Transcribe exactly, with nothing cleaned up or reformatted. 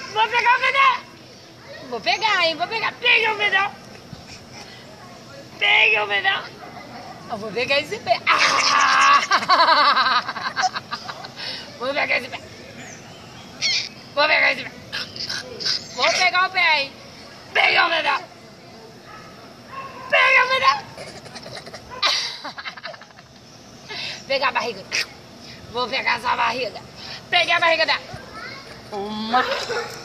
Vou pegar o pedal. Vou pegar, hein? Vou pegar. Pega o pedal. Pega o pedal. Eu vou pegar esse pé. Ah! Vou pegar esse pé. Vou pegar esse pé. Vou pegar o pé, hein? Pega o pedal. Pega o pedal. Pegar a barriga. Vou pegar sua barriga. Peguei a barriga dela. Uma.